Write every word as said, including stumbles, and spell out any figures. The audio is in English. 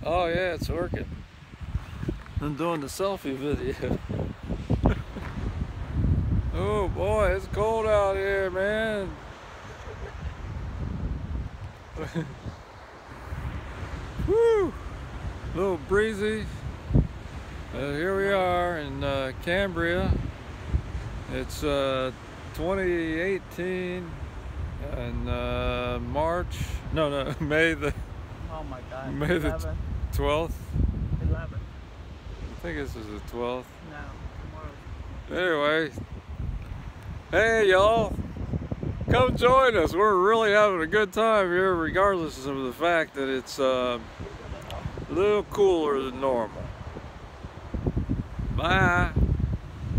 Oh yeah, it's working. I'm doing the selfie video. Oh boy, it's cold out here, man. Woo! A little breezy. Uh, here we are in uh, Cambria. It's uh, twenty eighteen and uh, March. No, no, May the. Oh my God. May the twelfth. eleven. I think this is the twelfth. No, tomorrow. Anyway, hey y'all, come join us. We're really having a good time here, regardless of the fact that it's uh, a little cooler than normal. Bye.